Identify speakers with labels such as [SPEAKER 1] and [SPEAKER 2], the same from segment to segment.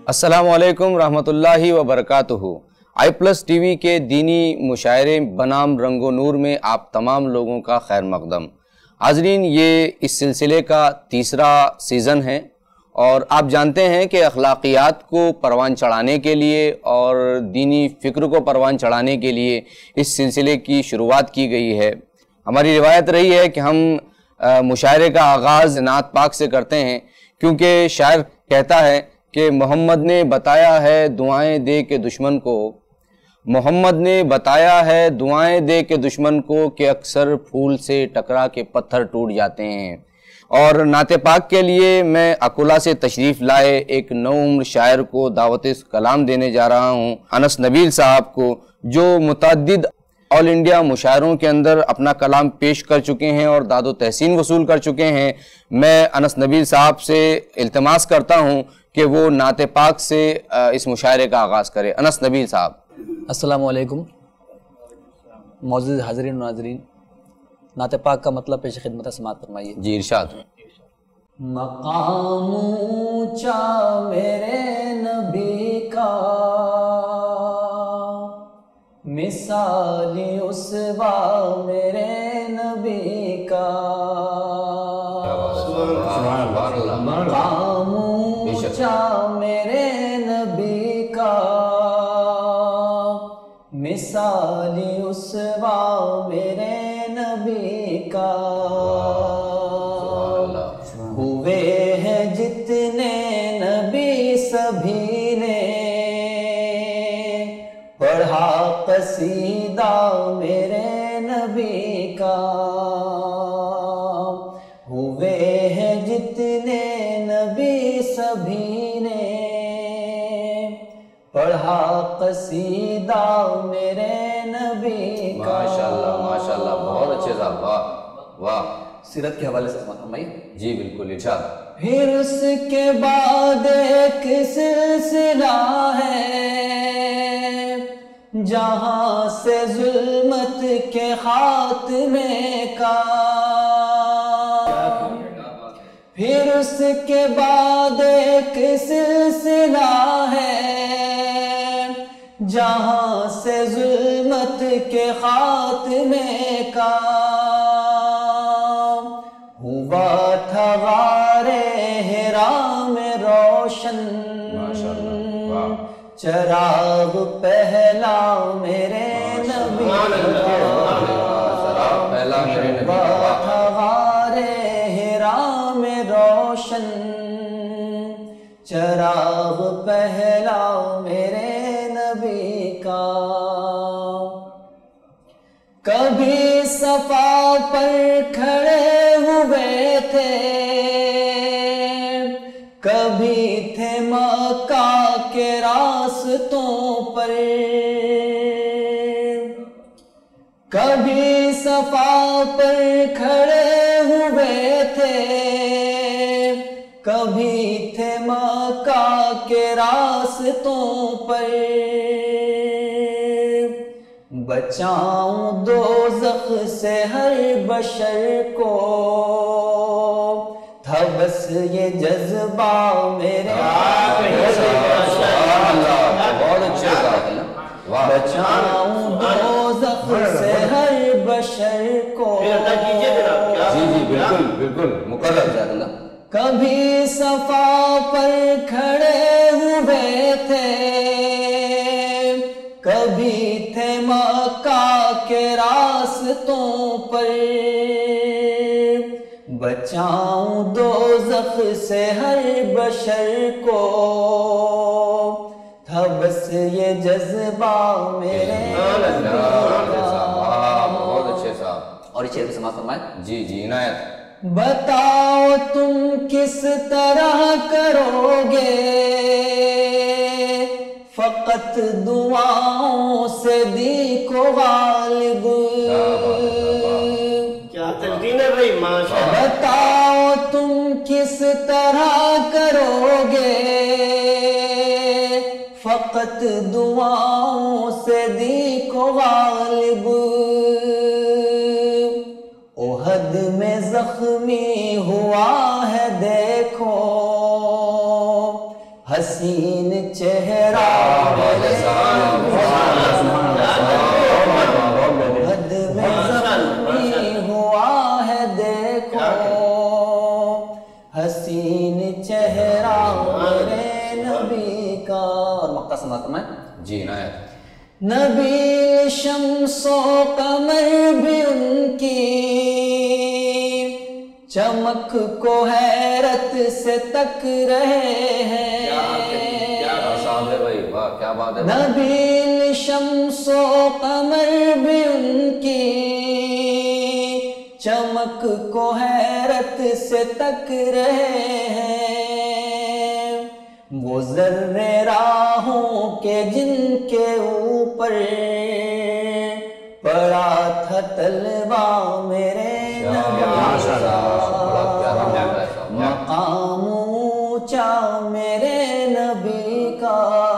[SPEAKER 1] السلام علیکم رحمۃ اللہ وبرکاتہ۔ آئی پلس ٹی وی کے دینی مشاعرے بنام رنگ و نور میں آپ تمام لوگوں کا خیر مقدم۔ حاضرین، یہ اس سلسلے کا تیسرا سیزن ہے اور آپ جانتے ہیں کہ اخلاقیات کو پروان چڑھانے کے لیے اور دینی فکر کو پروان چڑھانے کے لیے اس سلسلے کی شروعات کی گئی ہے۔ ہماری روایت رہی ہے کہ ہم مشاعرے کا آغاز نعت پاک سے کرتے ہیں، کیونکہ شاعر کہتا ہے کہ محمد نے بتایا ہے دعائیں دے کے دشمن کو، محمد نے بتایا ہے دعائیں دے کے دشمن کو کہ اکثر پھول سے ٹکرا کے پتھر ٹوٹ جاتے ہیں۔ اور نعت پاک کے لیے میں اکولا سے تشریف لائے ایک نو عمر شاعر کو دعوت کلام دینے جا رہا ہوں، انس نبیل صاحب کو، جو متعدد آل انڈیا مشاعروں کے اندر اپنا کلام پیش کر چکے ہیں اور داد و تحسین وصول کر چکے ہیں۔ میں انس نبیل صاحب سے التماس کرتا ہوں کہ وہ نعت پاک سے اس مشاعرے کا آغاز کرے۔ انس نبیل صاحب۔
[SPEAKER 2] السلام علیکم معزز حاضرین و ناظرین، نعت پاک کا مطلب پیش خدمت سماعت فرمائیے۔
[SPEAKER 1] جی ارشاد۔
[SPEAKER 2] مقام اونچا میرے نبی کا، مثالی اسوا میرے نبی کا، مقام اونچا میرے نبی کا، مثالی اسوا میرے نبی کا، ہوئے ہیں جتنے نبی سبھی نے پڑھا قصیدہ میرے نبی کا، ہوئے ہیں جتنے نبی سبھی نے پڑھا قصیدہ میرے نبی کا۔
[SPEAKER 1] ماشاءاللہ ماشاءاللہ، بہت اچھے صاحب، واہ واہ۔
[SPEAKER 2] سیرت کے حوالے سے فرمائیے۔
[SPEAKER 1] جی بالکل ارشاد۔
[SPEAKER 2] پھر اس کے بعد ایک سلسلہ ہے جہاں سے ظلمت کے خاتمے کا، پھر اس کے بعد ایک سلسلہ ہے جہاں سے ظلمت کے خاتمے کا، ہوا تھا غار حرا میں روشن چراغ پہلا میرے نبی کا، ہوا تھا غار حرا میں روشن چراغ پہلا میرے نبی کا، کبھی صفا پر کھڑے ہوئے تھے، کبھی تھے مکہ کے راستوں پر، کبھی صفا پر کھڑے ہوئے تھے، کبھی تھے مکہ کے راستوں پر، بچاؤں دوزخ سے ہر بشر کو تھا بس یہ جذبہ میرے، بچاؤں دوزخ سے ہر بشر کو،
[SPEAKER 1] جی جی بالکل بالکل مقرر۔
[SPEAKER 2] کبھی صفا پر کھڑے ہوئے تھے، کبھی تھے مکہ کے راستوں پر، بچاؤں دوزخ سے ہر بشر کو تھا بس یہ جذبہ میرے نبی کا۔
[SPEAKER 1] بہت اچھے صاحب۔
[SPEAKER 2] اور یہ شعر بھی سماعت فرمائیں۔
[SPEAKER 1] جی جی عنایت۔
[SPEAKER 2] بتاؤ تم کس طرح کرو گے فقط دعاؤں سے دی کو غالب،
[SPEAKER 3] کیا تلقین ہے بھائی، ماشاءاللہ۔
[SPEAKER 2] بتاؤ تم کس طرح کرو گے فقط دعاؤں سے دی کو غالب، احد میں زخمی ہوا ہے دیکھو حسین
[SPEAKER 1] جی عنایت.
[SPEAKER 2] نبی شمس و قمر بھی ان کی چمک کو حیرت سے تک رہے ہیں.
[SPEAKER 1] کیا صاحب ہے بھائی، واہ کیا بات ہے.
[SPEAKER 2] نبی شمس و قمر بھی ان کی چمک کو حیرت سے تک رہے ہیں. وہ ذرے راہوں کے جن کے اوپر پڑا تھا طلبہ میرے نبی کا، مقام اونچا میرے نبی کا،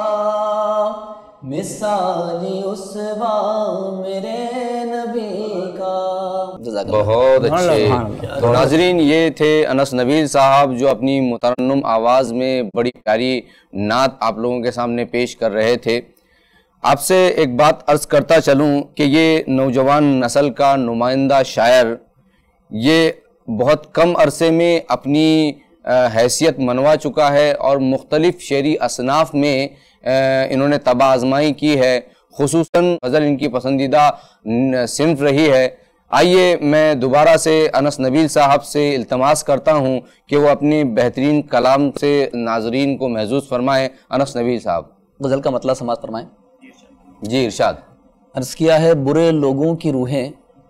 [SPEAKER 2] مثالی اسوا میرے نبی کا.
[SPEAKER 1] بہت اچھے. تو ناظرین یہ تھے انس نبیل صاحب جو اپنی مترنم آواز میں بڑی پیاری نعت آپ لوگوں کے سامنے پیش کر رہے تھے. آپ سے ایک بات عرض کرتا چلوں کہ یہ نوجوان نسل کا نمائندہ شاعر یہ بہت کم عرصے میں اپنی حیثیت منوا چکا ہے اور مختلف شعری اصناف میں انہوں نے طبع آزمائی کی ہے. خصوصاً غزل ان کی پسندیدہ صنف رہی ہے. آئیے میں دوبارہ سے انس نبیل صاحب سے التماس کرتا ہوں کہ وہ اپنی بہترین کلام سے ناظرین کو محظوظ فرمائیں. انس نبیل صاحب
[SPEAKER 2] غزل کا مطلب سماعت فرمائیں.
[SPEAKER 1] جی ارشاد.
[SPEAKER 2] عرض کیا ہے، برے لوگوں کی روحیں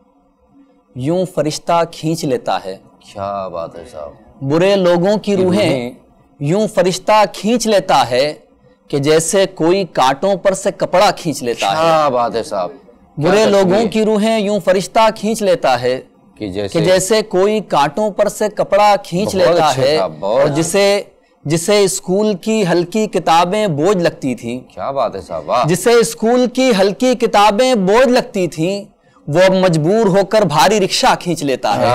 [SPEAKER 2] یوں فرشتہ کھینچ لیتا ہے.
[SPEAKER 1] کیا بات ہے صاحب.
[SPEAKER 2] برے لوگوں کی روحیں یوں فرشتہ کھینچ لیتا ہے کہ جیسے کوئی کانٹوں پر سے کپڑا کھینچ لیتا ہے.
[SPEAKER 1] کیا بات ہے صاحب.
[SPEAKER 2] برے لوگوں کی روحیں یوں فرشتہ کھینچ لیتا ہے
[SPEAKER 1] کہ
[SPEAKER 2] کہ جیسے کوئی کانٹوں پر سے کپڑا کھینچ لیتا ہے. اور جسے اسکول کی ہلکی کتابیں بوجھ لگتی تھیں.
[SPEAKER 1] کیا بات ہے صاحب. واہ.
[SPEAKER 2] جسے اسکول کی ہلکی کتابیں بوجھ لگتی تھیں وہ اب مجبور ہو کر بھاری رکشہ کھینچ لیتا ہے.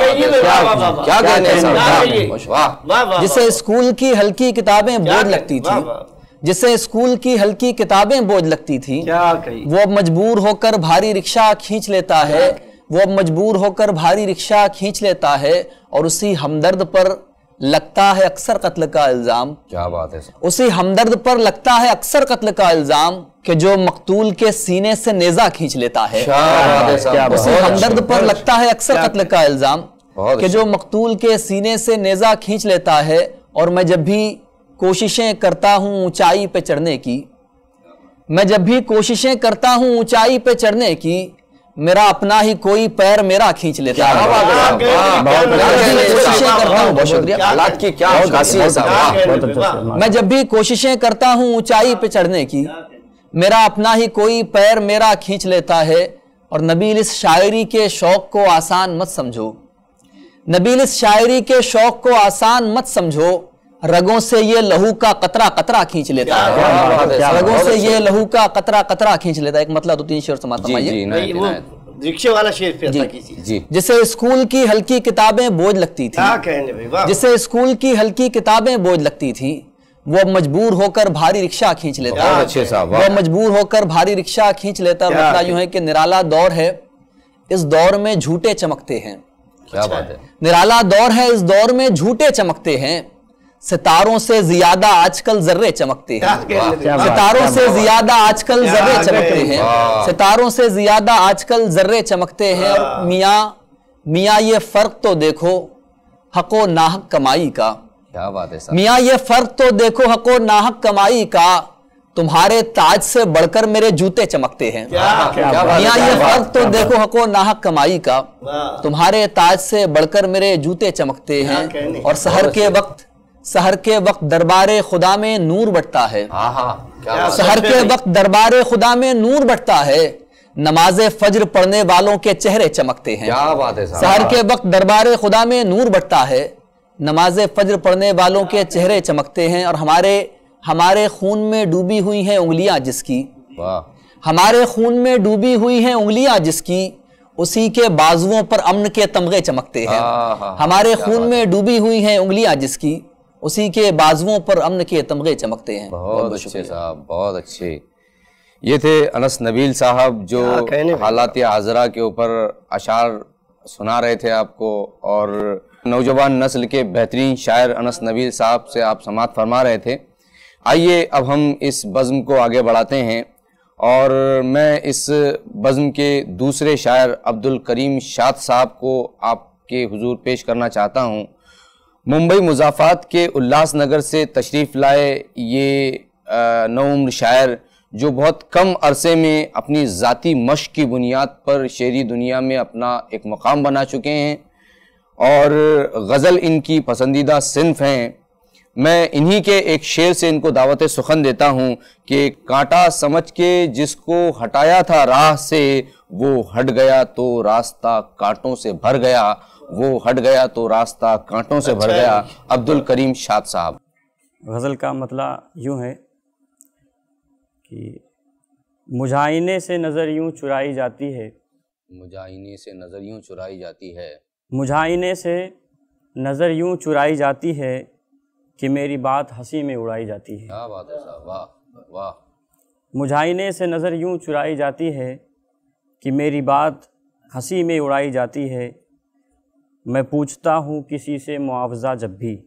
[SPEAKER 1] کیا کہنے ہیں صاحب.
[SPEAKER 2] جسے اسکول کی ہلکی کتابیں بوجھ لگتی تھیں جسے اسکول کی ہلکی کتابیں بوجھ لگتی تھیں وہ اب مجبور ہو کر بھاری رکشہ کھینچ لیتا ہے. وہ اب مجبور ہو کر بھاری رکشہ کھینچ لیتا ہے اور اسی ہمدرد پر لگتا ہے اکثر قتل کا الزام.
[SPEAKER 1] کیا بات ہے.
[SPEAKER 2] اسی ہمدرد پر لگتا ہے اکثر قتل کا الزام کہ جو مقتول کے سینے سے نیزہ کھینچ لیتا ہے. اسی ہمدرد پر لگتا ہے اکثر قتل کا الزام کہ جو مقتول کے سینے سے نیزہ کھینچ لیتا ہے. اور میں جب بھی کوششیں کرتا ہوں اونچائی پہ چڑھنے کی اونچائی پہ چڑھنے کی میرا اپنا ہی کوئی پیر میرا کھینچ لیتا ہے. میں جب بھی کوششیں کرتا ہوں اونچائی پہ چڑھنے کی میرا اپنا ہی کوئی پیر میرا کھینچ لیتا ہے. اور نبیل اس شاعری کے شوق کو آسان مت سمجھو. نبیل اس شاعری کے شوق کو آسان مت سمجھو. رگوں سے یہ لہو کا قطرہ قطرہ کھینچ لیتا ہے. رگوں سے یہ لہو کا قطرہ قطرہ کھینچ لیتا ہے. ایک مطلب 2-3 شعر سماعت فرمائیے.
[SPEAKER 3] رکشے والا شعر پہ ایسا کیجیے.
[SPEAKER 2] جسے اسکول کی ہلکی کتابیں بوجھ لگتی تھیں جسے اسکول کی ہلکی کتابیں بوجھ لگتی تھیں وہ اب مجبور ہو کر بھاری رکشہ کھینچ لیتا ہے. وہ مجبور ہو کر بھاری رکشہ کھینچ لیتا ہے. مطلب یوں ہے کہ نرالا دور ہے، اس دور میں جھوٹے چمکتے ہیں.
[SPEAKER 1] کیا بات ہے.
[SPEAKER 2] نرالا دور ہے، اس دور میں جھوٹے چمکتے ہیں. ستاروں سے زیادہ آج کل ذرے چمکتے ہیں. ستاروں سے زیادہ آج کل ذرے چمکتے ہیں. ستاروں سے زیادہ آج کل ذرے چمکتے ہیں. اور میاں یہ فرق تو دیکھو حق و ناحق کمائی کا.
[SPEAKER 1] کیا بات ہے.
[SPEAKER 2] میاں یہ فرق تو دیکھو حق و ناحق کمائی کا. تمہارے تاج سے بڑھ کر میرے جوتے چمکتے ہیں. میاں یہ فرق تو دیکھو حق و ناحق کمائی کا. تمہارے تاج سے بڑھ کر میرے جوتے چمکتے ہیں. اور سحر کے وقت دربار خدا میں نور بٹتا ہے. سحر کے وقت دربار خدا میں نور بٹتا ہے. نماز فجر پڑھنے والوں کے چہرے چمکتے ہیں.
[SPEAKER 1] کیا بات ہے.
[SPEAKER 2] سحر کے وقت دربار خدا میں نور بٹتا ہے. نماز فجر پڑھنے والوں کے چہرے چمکتے ہیں. اور ہمارے خون میں ڈوبی ہوئی ہیں انگلیاں جس کی. ہمارے خون میں ڈوبی ہوئی ہیں انگلیاں جس کی. اسی کے بازوؤں پر امن کے تمغے چمکتے ہیں. ہمارے خون میں ڈوبی ہوئی ہیں انگلیاں جس کی. اسی کے بازوؤں پر امن کے تمغے چمکتے ہیں.
[SPEAKER 1] بہت اچھے صاحب، بہت اچھے. یہ تھے انس نبیل صاحب جو حالات حاضرہ کے اوپر اشعار سنا رہے تھے آپ کو. اور نوجوان نسل کے بہترین شاعر انس نبیل صاحب سے آپ سماعت فرما رہے تھے. آئیے اب ہم اس بزم کو آگے بڑھاتے ہیں، اور میں اس بزم کے دوسرے شاعر عبدالکریم شاد صاحب کو آپ کے حضور پیش کرنا چاہتا ہوں۔ ممبئی مضافات کے الاس نگر سے تشریف لائے یہ نوعمر شاعر، جو بہت کم عرصے میں اپنی ذاتی مشق کی بنیاد پر شعری دنیا میں اپنا ایک مقام بنا چکے ہیں، اور غزل ان کی پسندیدہ صنف ہیں۔ میں انہی کے ایک شعر سے ان کو دعوت سخن دیتا ہوں کہ کانٹا سمجھ کے جس کو ہٹایا تھا راہ سے، وہ ہٹ گیا تو راستہ کانٹوں سے بھر گیا، وہ ہٹ گیا تو راستہ کانٹوں سے بھر گیا۔ عبدالکریم شاد صاحب۔
[SPEAKER 4] غزل کا مطلع یوں ہے کہ مجھائنے سے نظر یوں چرائی جاتی ہے،
[SPEAKER 1] مجھائنے سے نظر یوں چرائی جاتی ہے،
[SPEAKER 4] مجھائنے سے نظر یوں چرائی جاتی ہے کہ میری بات ہنسی میں اڑائی جاتی ہے۔
[SPEAKER 1] کیا بات ہے صاحب، واہ واہ۔
[SPEAKER 4] مجھائنے سے نظر یوں چرائی جاتی ہے کہ میری بات ہنسی میں اڑائی جاتی ہے، میں پوچھتا ہوں کسی سے معاوضہ جب بھی،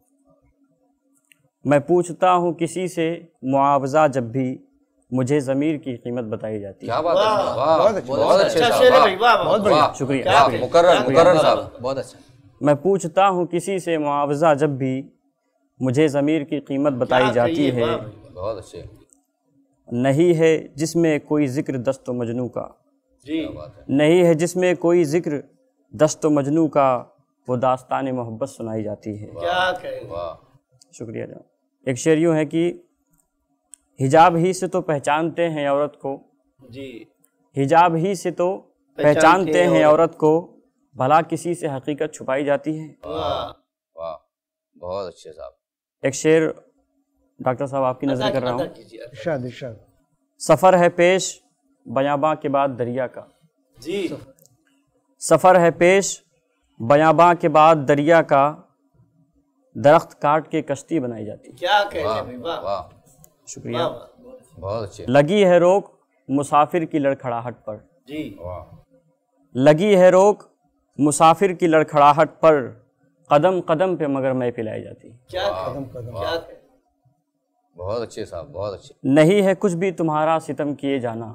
[SPEAKER 4] میں پوچھتا ہوں کسی سے معاوضہ جب بھی، مجھے ضمیر کی قیمت بتائی جاتی ہے۔
[SPEAKER 1] کیا بات ہے صاحب، واہ، بہت اچھے صاحب،
[SPEAKER 3] بہت بڑھیا،
[SPEAKER 4] شکریہ،
[SPEAKER 1] مقرر صاحب،
[SPEAKER 2] بہت اچھا۔
[SPEAKER 4] میں پوچھتا ہوں کسی سے معاوضہ جب بھی، مجھے ضمیر کی قیمت بتائی جاتی ہے،
[SPEAKER 1] بہت اچھے۔
[SPEAKER 4] نہیں ہے جس میں کوئی ذکر دست و مجنوں کا،
[SPEAKER 3] جی
[SPEAKER 4] نہیں ہے جس میں کوئی ذکر دست و مجنوں کا، وہ داستان محبت سنائی جاتی ہے۔
[SPEAKER 3] کیا کہیں،
[SPEAKER 1] واہ،
[SPEAKER 4] شکریہ جناب۔ ایک شعر یوں ہے کہ حجاب ہی سے تو پہچانتے ہیں عورت کو،
[SPEAKER 3] جی
[SPEAKER 4] حجاب ہی سے تو پہچانتے ہیں عورت کو، بھلا کسی سے حقیقت چھپائی جاتی ہے۔
[SPEAKER 3] واہ،
[SPEAKER 1] واہ، بہت اچھے صاحب۔
[SPEAKER 4] ایک شعر ڈاکٹر صاحب آپ کی نظر کر رہا ہوں۔
[SPEAKER 3] ارشاد ارشاد۔
[SPEAKER 4] سفر ہے پیش بیاباں کے بعد دریا کا،
[SPEAKER 3] جی
[SPEAKER 4] سفر ہے پیش بیاباں کے بعد دریا کا، درخت کاٹ کے کشتی بنائی جاتی ہے۔
[SPEAKER 3] کیا کہیں، واہ
[SPEAKER 1] واہ،
[SPEAKER 4] شکریہ۔
[SPEAKER 1] بہت اچھے،
[SPEAKER 4] لگی ہے روک مسافر کی لڑکھڑاہٹ پر،
[SPEAKER 3] جی
[SPEAKER 1] واہ،
[SPEAKER 4] لگی ہے روک مسافر کی لڑکھڑاہٹ پر، قدم قدم پہ مگر میں پلائی جاتی ہے۔
[SPEAKER 3] کیا کہیں، کیا کہیں،
[SPEAKER 1] بہت اچھے صاحب، بہت اچھے۔
[SPEAKER 4] نہیں ہے کچھ بھی تمہارا ستم کیے جانا،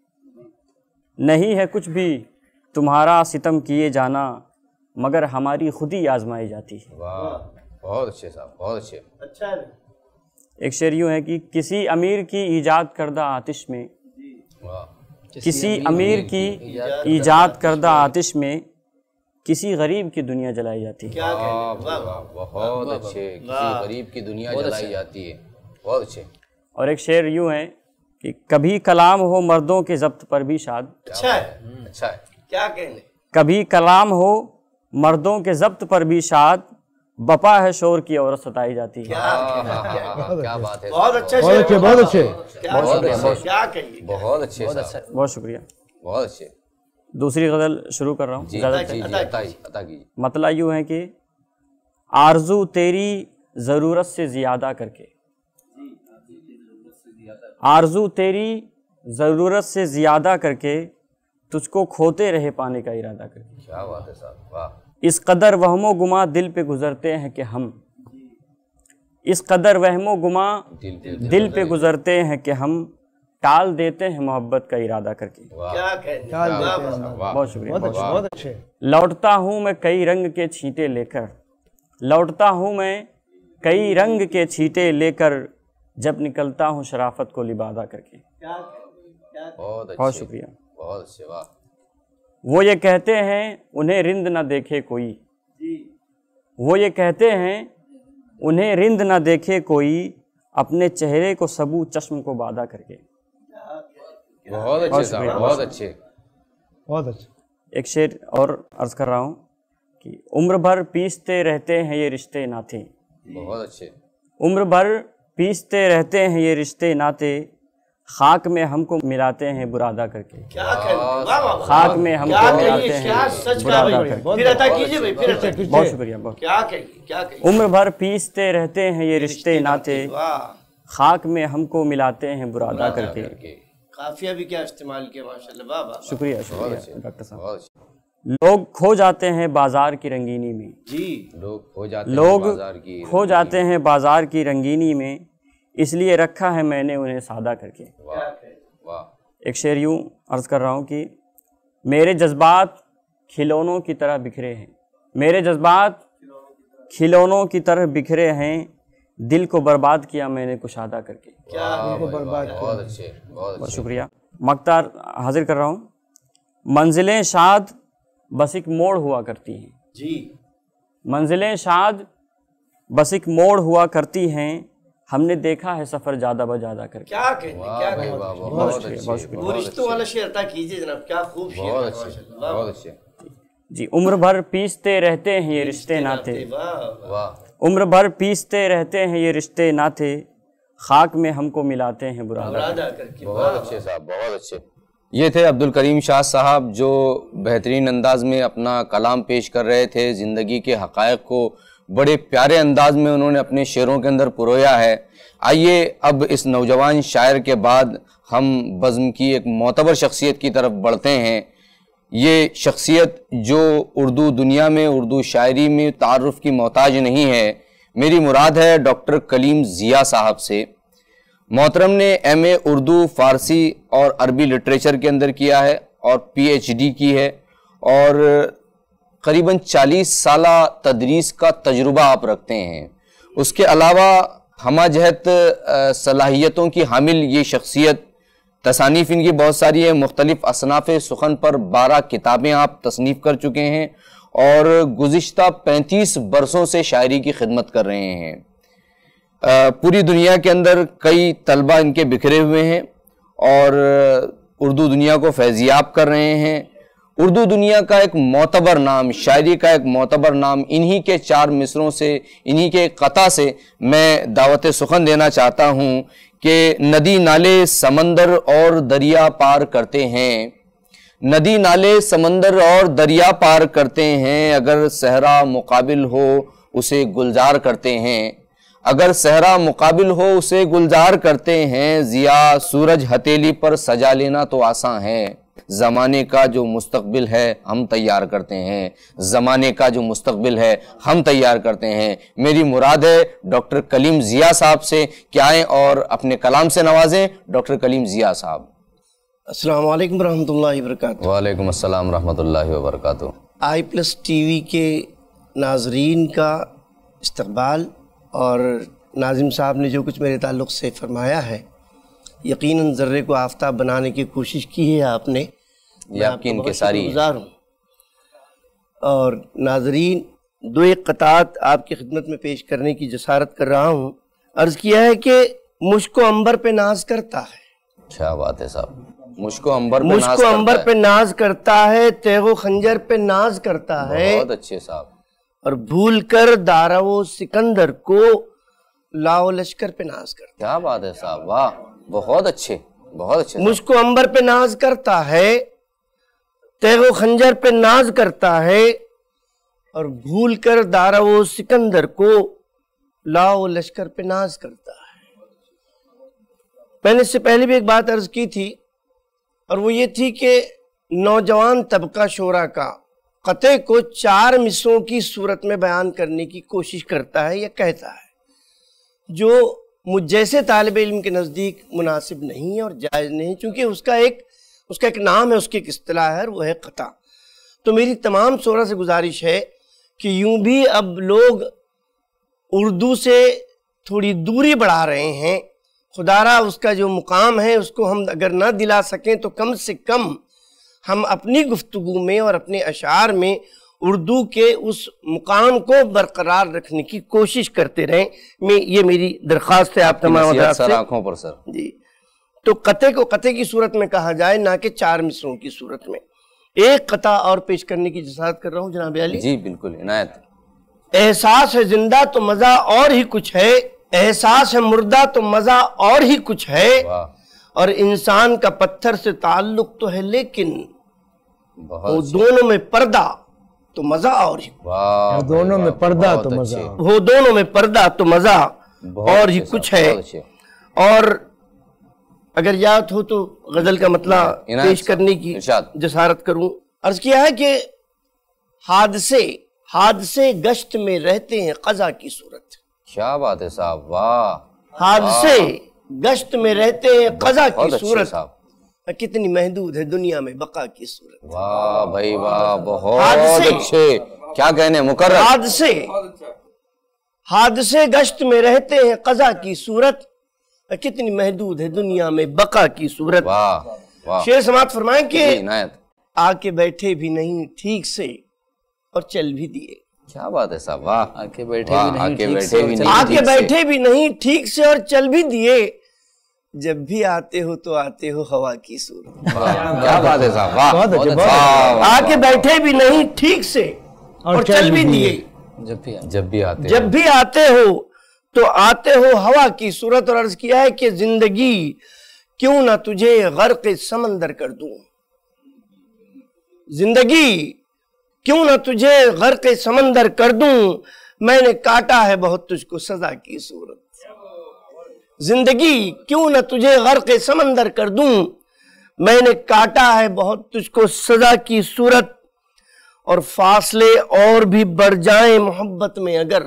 [SPEAKER 4] نہیں ہے کچھ بھی تمہارا ستم کیے جانا، مگر ہماری خودی آزمائی جاتی ہے۔
[SPEAKER 1] واہ، بہت اچھے صاحب، بہت اچھے۔
[SPEAKER 3] اچھا ہے،
[SPEAKER 4] ایک شعر یوں ہے کہ کسی امیر کی ایجاد کردہ آتش میں،
[SPEAKER 1] واہ،
[SPEAKER 4] کسی امیر کی ایجاد کردہ آتش میں، کسی غریب کی دنیا جلائی جاتی ہے۔
[SPEAKER 3] کیا کہیں،
[SPEAKER 1] واہ، واہ، بہت اچھے۔ کسی غریب کی دنیا جلائی جاتی ہے، بہت اچھے۔
[SPEAKER 4] اور ایک شعر یوں ہے کہ کبھی کلام ہو مردوں کے ضبط پر بھی شاد،
[SPEAKER 3] اچھا ہے،
[SPEAKER 1] اچھا ہے،
[SPEAKER 3] کیا کہیں،
[SPEAKER 4] کبھی کلام ہو مردوں کے ضبط پر بھی شاد، بپا ہے شور کی عورت ستائی جاتی ہے۔
[SPEAKER 1] کیا بات ہے،
[SPEAKER 3] بہت اچھا، بہت اچھے، بہت اچھے، کیا کہیں،
[SPEAKER 1] بہت اچھے صاحب،
[SPEAKER 4] بہت شکریہ۔
[SPEAKER 1] بہت اچھے۔
[SPEAKER 4] دوسری غزل شروع کر رہا ہوں۔
[SPEAKER 1] جی
[SPEAKER 4] اجازت ہے؟
[SPEAKER 1] جی، عطا کیجیے۔
[SPEAKER 4] مطلع یوں ہے کہ آرزو تیری ضرورت سے زیادہ کر کے، آرزو تیری ضرورت سے زیادہ کر کے، تجھ کو کھوتے رہے پانے کا ارادہ کر کے،
[SPEAKER 1] کیا بات ہے صاحب، واہ،
[SPEAKER 4] اس قدر وہم و گما دل پہ گزرتے ہیں کہ ہم، اس قدر وہم و گما دل پہ گزرتے ہیں کہ ہم، ٹال دیتے ہیں محبت کا ارادہ کر کے۔
[SPEAKER 3] کیا کہیں،
[SPEAKER 4] بہت شکریہ، بہت اچھے۔ لوٹتا ہوں میں کئی رنگ کے چھینٹے لے کر، لوٹتا ہوں میں کئی رنگ کے چھینٹے لے کر، جب نکلتا ہوں شرافت کو لبادہ کر کے۔
[SPEAKER 1] بہت
[SPEAKER 4] بہت شکریہ۔
[SPEAKER 1] بہت اچھے، واہ،
[SPEAKER 4] وہ یہ کہتے ہیں انہیں رند نہ دیکھے کوئی، وہ یہ کہتے ہیں انہیں رند نہ دیکھے کوئی، اپنے چہرے کو سبو چشم کو بادہ کر کے۔
[SPEAKER 1] بہت اچھے صاحب، بہت اچھے۔
[SPEAKER 3] بہت اچھا۔
[SPEAKER 4] ایک شعر اور عرض کر رہا ہوں کہ عمر بھر پیستے رہتے ہیں یہ رشتے ناتے،
[SPEAKER 1] بہت اچھے،
[SPEAKER 4] عمر بھر پیستے رہتے ہیں یہ رشتے ناتے، خاک میں ہم کو ملاتے ہیں برادہ کر کے، خاک میں ہم کو ملاتے ہیں برادہ کر کے۔
[SPEAKER 3] پھر عطا کیجیے بھائی، پھر عطا کیجیے۔
[SPEAKER 4] بہت شکریہ، بہت
[SPEAKER 3] کیا کہیں، کیا کہیں،
[SPEAKER 4] عمر بھر پیستے رہتے ہیں یہ رشتے ناتے،
[SPEAKER 3] واہ،
[SPEAKER 4] خاک میں ہم کو ملاتے ہیں برادہ کر کے۔
[SPEAKER 3] قافیہ بھی کیا استعمال کیا، ماشاءاللہ، واہ واہ،
[SPEAKER 4] شکریہ، شکریہ ڈاکٹر صاحب۔
[SPEAKER 1] بہت اچھے۔
[SPEAKER 4] لوگ کھو جاتے ہیں بازار کی رنگینی میں،
[SPEAKER 3] جی
[SPEAKER 1] لوگ ہو جاتے ہیں
[SPEAKER 4] لوگ
[SPEAKER 1] بازار کی،
[SPEAKER 4] کھو جاتے ہیں بازار کی رنگینی میں، اس لیے رکھا ہے میں نے انہیں سادہ کر کے۔ ایک شعر یوں عرض کر رہا ہوں کہ میرے جذبات کھلونوں کی طرح بکھرے ہیں، میرے جذبات کھلونوں کی طرح بکھرے ہیں، دل کو برباد کیا میں نے کشادہ کر کے۔
[SPEAKER 1] بہت اچھے،
[SPEAKER 4] بہت شکریہ۔ مقطع حاضر کر رہا ہوں۔ منزلیں شاد بس ایک موڑ ہوا کرتی ہیں،
[SPEAKER 3] جی
[SPEAKER 4] منزلیں شاد بس ایک موڑ ہوا کرتی ہیں، ہم نے دیکھا ہے سفر زیادہ بجادہ کر کے۔
[SPEAKER 3] کیا کہتے ہیں، کیا کہتے ہیں،
[SPEAKER 1] بہت اچھے،
[SPEAKER 3] وہ رشتوں والا شعر عطا کیجیے جناب، کیا خوب شعر
[SPEAKER 1] بہت
[SPEAKER 3] ہے،
[SPEAKER 1] اچھے،
[SPEAKER 3] ماشاءاللہ۔
[SPEAKER 1] بہت اچھے،
[SPEAKER 4] جی عمر بھر پیستے رہتے ہیں یہ رشتے ناتے،
[SPEAKER 1] واہ،
[SPEAKER 4] عمر بھر پیستے رہتے ہیں یہ رشتے ناتے، خاک میں ہم کو ملاتے ہیں برادہ۔
[SPEAKER 3] برادہ کر کے،
[SPEAKER 1] بہت اچھے صاحب، بہت اچھے۔ یہ تھے عبدالکریم شاہ صاحب جو بہترین انداز میں اپنا کلام پیش کر رہے تھے، زندگی کے حقائق کو بڑے پیارے انداز میں انہوں نے اپنے شعروں کے اندر پرویا ہے۔ آئیے اب اس نوجوان شاعر کے بعد ہم بزم کی ایک معتبر شخصیت کی طرف بڑھتے ہیں۔ یہ شخصیت جو اردو دنیا میں، اردو شاعری میں تعارف کی محتاج نہیں ہے، میری مراد ہے ڈاکٹر کلیم ضیاء صاحب سے۔ محترم نے ایم اے اردو، فارسی اور عربی لٹریچر کے اندر کیا ہے اور پی ایچ ڈی کی ہے، اور قریباً 40 سالہ تدریس کا تجربہ آپ رکھتے ہیں۔ اس کے علاوہ ہمہ جہت صلاحیتوں کی حامل یہ شخصیت، تصانیف ان کی بہت ساری ہیں، مختلف اصناف سخن پر 12 کتابیں آپ تصنیف کر چکے ہیں اور گزشتہ 35 برسوں سے شاعری کی خدمت کر رہے ہیں۔ پوری دنیا کے اندر کئی طلبہ ان کے بکھرے ہوئے ہیں اور اردو دنیا کو فیضیاب کر رہے ہیں۔ اردو دنیا کا ایک معتبر نام، شاعری کا ایک معتبر نام، انہی کے 4 مصروں سے، انہی کے قطع سے میں دعوت سخن دینا چاہتا ہوں کہ ندی نالے سمندر اور دریا پار کرتے ہیں، ندی نالے سمندر اور دریا پار کرتے ہیں، اگر صحرا مقابل ہو اسے گلزار کرتے ہیں، اگر صحرا مقابل ہو اسے گلزار کرتے ہیں، ضیاء سورج ہتھیلی پر سجا لینا تو آسان ہے، زمانے کا جو مستقبل ہے ہم تیار کرتے ہیں، زمانے کا جو مستقبل ہے ہم تیار کرتے ہیں۔ میری مراد ہے ڈاکٹر کلیم ضیاء صاحب سے کہ آئیں اور اپنے کلام سے نوازیں۔ ڈاکٹر کلیم ضیاء صاحب۔
[SPEAKER 3] السلام علیکم ورحمۃ اللہ وبرکاتہ۔
[SPEAKER 1] وعلیکم السلام ورحمۃ اللہ وبرکاتہ۔
[SPEAKER 3] آئی پلس ٹی وی کے ناظرین کا استقبال اور ناظم صاحب نے جو کچھ میرے تعلق سے فرمایا ہے، یقیناً ذرے کو آفتاب بنانے کی کوشش کی ہے آپ نے،
[SPEAKER 1] یہ آپ کی انکساری
[SPEAKER 3] گزار ہوں۔ اور ناظرین، 2 ایک قطعات آپ کی خدمت میں پیش کرنے کی جسارت کر رہا ہوں۔ عرض کیا ہے کہ مجھ کو عنبر پہ ناز کرتا ہے،
[SPEAKER 1] کیا بات ہے صاحب، مجھ کو عنبر
[SPEAKER 3] پہ ناز کرتا ہے، تیغ و خنجر پہ ناز کرتا ہے،
[SPEAKER 1] بہت اچھے صاحب،
[SPEAKER 3] اور بھول کر دارا و سکندر کو لاؤ لشکر پہ ناز کرتا ہے۔
[SPEAKER 1] کیا بات ہے صاحب، واہ، بہت اچھے، بہت اچھے۔
[SPEAKER 3] مجھ کو عنبر پہ ناز کرتا ہے، تیغ و خنجر پہ ناز کرتا ہے، اور بھول کر دارا و سکندر کو لاؤ لشکر پہ ناز کرتا ہے۔ میں نے اس سے پہلے بھی ایک بات عرض کی تھی، اور وہ یہ تھی کہ نوجوان طبقہ شعراء کا قطعے کو 4 مصروں کی صورت میں بیان کرنے کی کوشش کرتا ہے یا کہتا ہے، جو مجھ جیسے طالب علم کے نزدیک مناسب نہیں ہے اور جائز نہیں، چونکہ اس کا ایک نام ہے، اس کی ایک اصطلاح ہے، وہ ہے قطع۔ تو میری تمام شعراء سے گزارش ہے کہ یوں بھی اب لوگ اردو سے تھوڑی دوری بڑھا رہے ہیں، خدا را اس کا جو مقام ہے اس کو ہم اگر نہ دلا سکیں تو کم سے کم ہم اپنی گفتگو میں اور اپنے اشعار میں اردو کے اس مقام کو برقرار رکھنے کی کوشش کرتے رہیں۔ یہ میری درخواست ہے آپ تمام حضرات سے۔
[SPEAKER 1] آنکھوں پر سر
[SPEAKER 3] جی، تو قطعے کو قطعے کی صورت میں کہا جائے، نہ کہ 4 مصروں کی صورت میں۔ ایک قطع اور پیش کرنے کی جسارت کر رہا ہوں جناب علی۔
[SPEAKER 1] جی بالکل، عنایت۔
[SPEAKER 3] احساس ہے زندہ تو مزہ اور ہی کچھ ہے، احساس ہے مردہ تو مزہ اور ہی کچھ ہے،
[SPEAKER 1] واہ،
[SPEAKER 3] اور انسان کا پتھر سے تعلق تو ہے لیکن
[SPEAKER 1] بہت
[SPEAKER 3] وہ دونوں میں پردہ تو مزہ اور ہی،
[SPEAKER 1] واہ،
[SPEAKER 5] دونوں میں پردہ تو مزہ،
[SPEAKER 3] وہ دونوں میں پردہ تو مزہ اور ہی کچھ ہے۔ اور اگر یاد ہو تو غزل کا مطلع پیش کرنے کی جسارت کروں۔ عرض کیا ہے کہ حادثے گشت میں رہتے ہیں قضا کی صورت۔
[SPEAKER 1] کیا بات ہے صاحب، واہ،
[SPEAKER 3] हादसे गश्त में रहते हैं कज़ा की
[SPEAKER 1] बहुत अच्छे
[SPEAKER 3] सूरत,
[SPEAKER 1] साहब।
[SPEAKER 3] कितनी महदूद है दुनिया में बका की सूरत।
[SPEAKER 1] वाह भाई वाह, बहुत
[SPEAKER 3] हादसे।
[SPEAKER 1] अच्छे, क्या कहने मुकर्रर।
[SPEAKER 3] हादसे गश्त में रहते हैं कज़ा की सूरत, कितनी महदूद है दुनिया में बका की सूरत।
[SPEAKER 1] वाह वाह।
[SPEAKER 3] शेर समात फरमाएं कि
[SPEAKER 1] जी, इनायत।
[SPEAKER 3] आके बैठे भी नहीं ठीक से और चल भी दिए।
[SPEAKER 1] क्या बात है साहब, वाह।
[SPEAKER 2] आके बैठे
[SPEAKER 1] वाह,
[SPEAKER 2] भी नहीं
[SPEAKER 1] आके
[SPEAKER 2] ठीक
[SPEAKER 1] बैठे
[SPEAKER 2] से
[SPEAKER 1] भी
[SPEAKER 2] और
[SPEAKER 1] नहीं
[SPEAKER 3] आके
[SPEAKER 1] ठीक से।
[SPEAKER 3] बैठे भी नहीं ठीक से और चल भी दिए, जब भी आते हो तो आते हो हवा की सूरत।
[SPEAKER 1] क्या बात है साहब, वाह।
[SPEAKER 2] बहुत अच्छे,
[SPEAKER 1] वाह,
[SPEAKER 2] बहुत
[SPEAKER 1] वाह, वाह।
[SPEAKER 3] आके बैठे भी नहीं ठीक से और चल भी दिए,
[SPEAKER 2] जब भी
[SPEAKER 3] जब भी आते हो तो आते हो हवा की सूरत। और अर्ज किया है कि जिंदगी क्यों ना तुझे गर्क समंदर कर दूं, जिंदगी क्यों ना तुझे गर्क समंदर कर दूं, मैंने काटा है बहुत तुझको सजा की सूरत। जिंदगी क्यों न तुझे गर्क समंदर कर दूं, मैंने काटा है बहुत तुझको सजा की सूरत। और फासले और भी बढ़ जाएं मोहब्बत में अगर,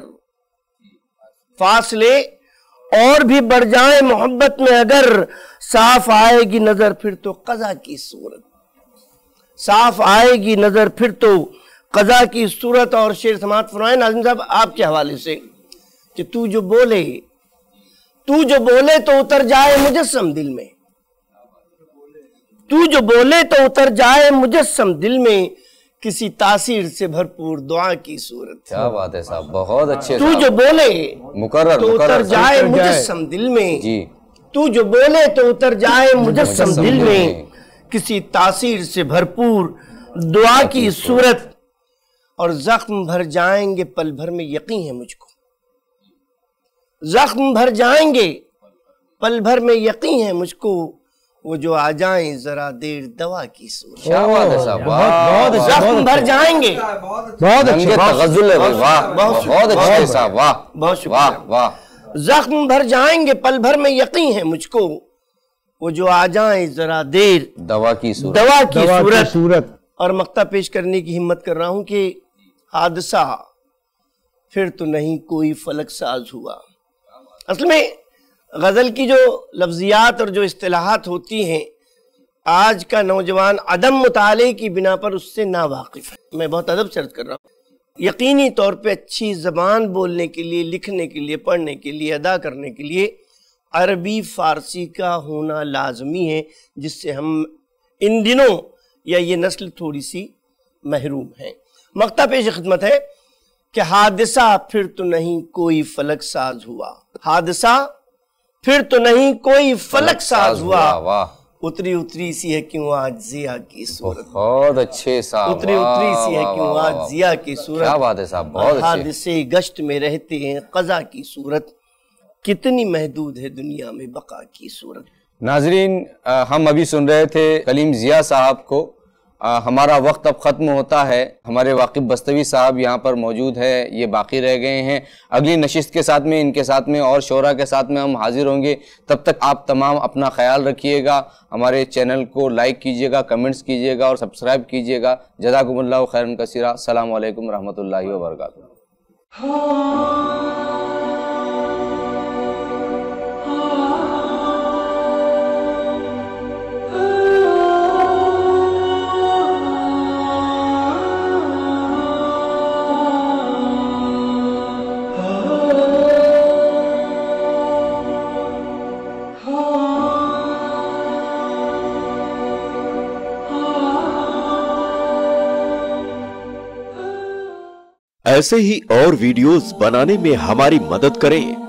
[SPEAKER 3] फासले और भी बढ़ जाएं मोहब्बत में अगर, साफ आएगी नजर फिर तो कज़ा की सूरत, साफ आएगी नजर फिर तो कज़ा की सूरत। और शेर समात फरमाए नाज़िम साहब आपके हवाले से कि तू जो बोले तो उतर जाए मुजस्सम दिल में, तू जो बोले तो उतर जाए मुजस्सम दिल में, किसी तासीर से भरपूर दुआ की सूरत।
[SPEAKER 1] क्या बात है साहब, बहुत अच्छे
[SPEAKER 3] तू
[SPEAKER 1] साहब।
[SPEAKER 3] जो बोले
[SPEAKER 1] मुकर्रर
[SPEAKER 3] तो
[SPEAKER 1] मुकर्रर
[SPEAKER 3] उतर जाए मुजस्सम दिल में,
[SPEAKER 1] जी।
[SPEAKER 3] तू जो बोले तो उतर जाए मुजस्सम दिल में, किसी तासीर से भरपूर दुआ की सूरत। और जख्म भर जाएंगे पल भर में यकीन है मुझको, जख्म भर जाएंगे पल भर में यकीन है मुझको, वो जो आ जाएं जरा देर दवा की सूरत।
[SPEAKER 1] क्या बात है साहब, वाह।
[SPEAKER 3] जख्म भर जाएंगे,
[SPEAKER 2] बहुत
[SPEAKER 1] रंगे तगज़्ज़ुल है भाई, वाह। बहुत अच्छे साहब, वाह।
[SPEAKER 3] बहुत शुक्रिया।
[SPEAKER 1] वाह वाह।
[SPEAKER 3] जख्म भर जाएंगे पल भर में यकीन है मुझको, वो जो आ जाएं जरा देर
[SPEAKER 1] दवा की सूरत।
[SPEAKER 3] दवा की सूरत। और मक्ता पेश करने की हिम्मत कर रहा हूं कि हादसा फिर तो नहीं कोई फलक साज हुआ। असल में गजल की जो लफ्जियात और जो इस्तिलाहात होती हैं, आज का नौजवान अदम मुताले की बिना पर उससे ना वाकिफ है। मैं बहुत अदब से अर्ज कर रहा हूँ। यकीनी तौर पे अच्छी ज़बान बोलने के लिए, लिखने के लिए, पढ़ने के लिए, अदा करने के लिए अरबी फ़ारसी का होना लाजमी है, जिससे हम इन दिनों या ये नस्ल थोड़ी सी महरूम है। मक्ता पेश खिदमत है कि हादसा फिर तो नहीं कोई फलक साज हुआ, हादसा फिर तो नहीं कोई फलक साज हुआ,
[SPEAKER 1] वाह।
[SPEAKER 3] उतरी उतरी सी है क्यों आज जिया की सूरत।
[SPEAKER 1] बहुत अच्छे साहब,
[SPEAKER 3] उतरी उतरी सी है क्यों आज जिया की सूरत।
[SPEAKER 1] क्या बात है साहब, बहुत अच्छे।
[SPEAKER 3] हादसे गश्त में रहते हैं कज़ा की सूरत, कितनी महदूद है दुनिया में बका की सूरत।
[SPEAKER 1] नाजरीन, हम अभी सुन रहे थे कलीम ज़िया साहब को। हमारा वक्त अब ख़त्म होता है। हमारे वाकिब बस्तवी साहब यहाँ पर मौजूद है, ये बाकी रह गए हैं। अगली नशिस्त के साथ में, इनके साथ में और शोरा के साथ में हम हाजिर होंगे। तब तक आप तमाम अपना ख्याल रखिएगा। हमारे चैनल को लाइक कीजिएगा, कमेंट्स कीजिएगा और सब्सक्राइब कीजिएगा। जज़ाकुमुल्लाहु खैरन कसीरा। अस्सलामु अलैकुम रहमतुल्लाहि व बरकातुहू।
[SPEAKER 5] ऐसे ही और वीडियोस बनाने में हमारी मदद करें